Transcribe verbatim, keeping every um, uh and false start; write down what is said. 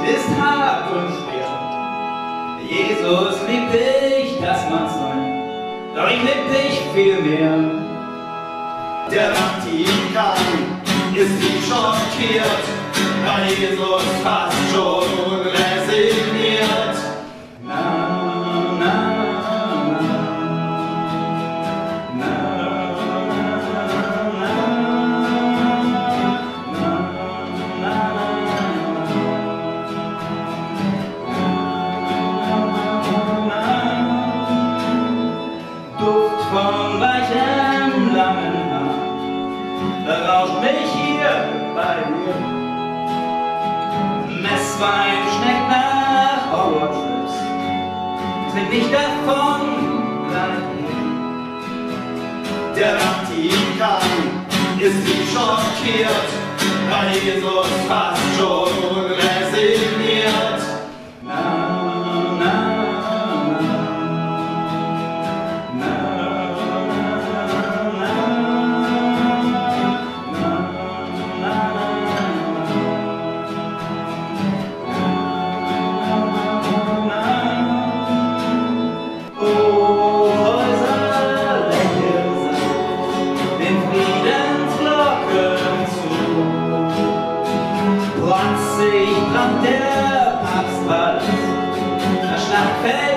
ist hart und schwer. Jesus liebt dich, das mag sein, doch ich lieb dich viel mehr. Der Vatikan ist wie schockiert, weil Jesus fast schon resigniert. Na, na, Duft von weichem, langen Haar berauscht mich hier bei dir. Messwein schmeckt nach Horrorschluss, trink nicht davon, bleib hier. Der Vatikan ist wie schockiert, weil Jesus fast schon resigniert. Na, na, der Papst war das, das Schlachtfeld